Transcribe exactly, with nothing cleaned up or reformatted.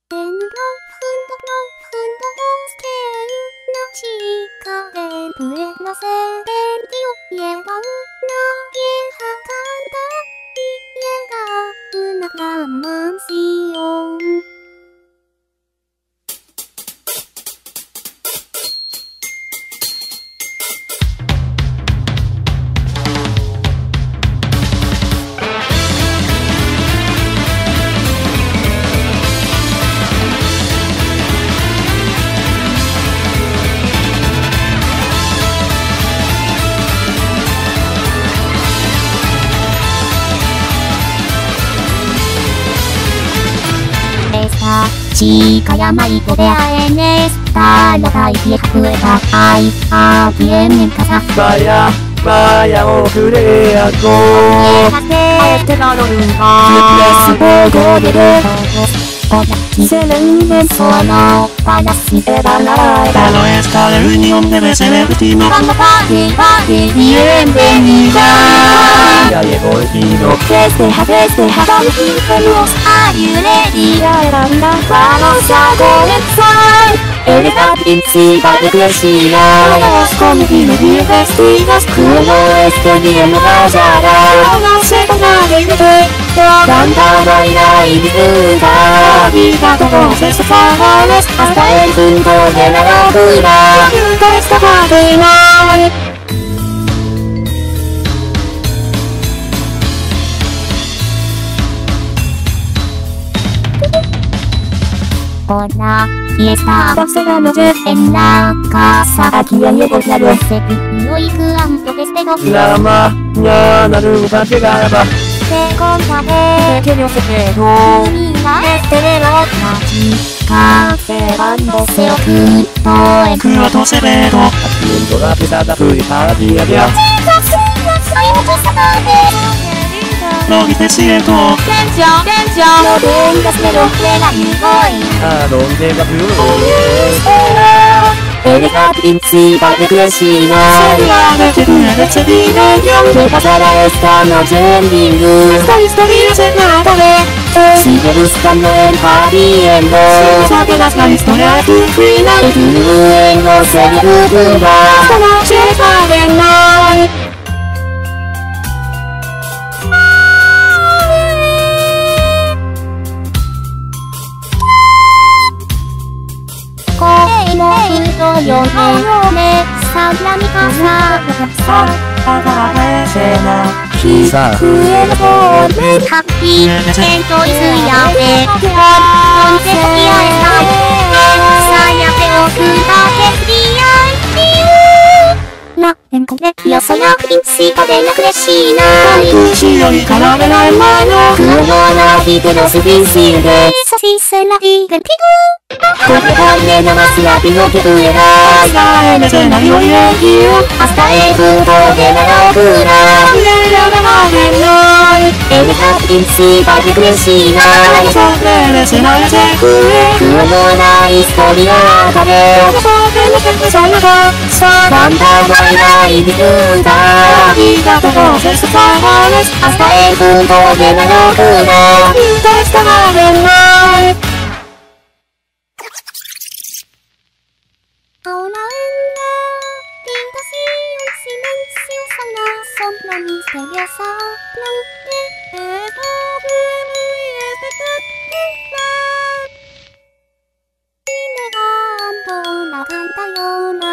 電のふんどのふんどのスケールの力で上のせ電気を言えばうなぎはかんだ家がうながマンションちかやまいとであえねすたら大気へ隠れた愛あきえめんかさバヤバヤをくれやこえてなろるがスポゴでるおやきせるんでその話でばららタロエスカレルニオンデベセレブティノパンパーティーパーティービエンベニガやえボルティノケステハケステハバルキンフェロスアユレディアランダバロサゴレッサイエレガピンチバルクレシーナスコミビメビエフェスティガスクロエステビエムガジャラロセタナリルテガンダマイナイビズガビガトゴセスファーレスアスタエルフンドゲナラグラユーテストカーディナイほら、イエスターボスラのジュエンラーカーサーキアヨゴラロセピヨイクアントデステゴラマナナルバケガラバセコンタヘケリョセケドミナエステレロマジカセバンドセオクットエククロトセベドアキンドラピサダフリパーティアビアロギテシエト天井天井ロデンガスメロレラユゴイアロンデガブルエレガピンチバルクレシーナセリアレテルレツビネヨンデカサラエスタのジェンディングスタリスタリアセナタレシゲルスタのエンパーディエンドサテラスタリストレアフィフィナエトゥエンのセリフブバスタナシェファレナイ声のうとよねさらにかささあがへせなひくえのボールハッピーエントイズやでほんとんせきあえたさやておくだけリアイピューなえんこれよそやピンチカでなくれしなくしよりからめないまのクロナビテロスピンシーでサシセラビゲンピグこれはねなますやピノケブエラアサエメセナリオイエキュアスタエフードゲナラクラレララマヘノイエレハピンチバルクレシーナサレレセナレセクエクロナイストリアカレサレレセクサナカサバンダマイナイビルーダビガトゴセスファーレスアスタエフードゲナラクラユテスタマヘノイ Ahora venga, tentación, silencio, sana, sombra misteriosa, blanque, esto viene y es de tatuar. Y negando la canta yo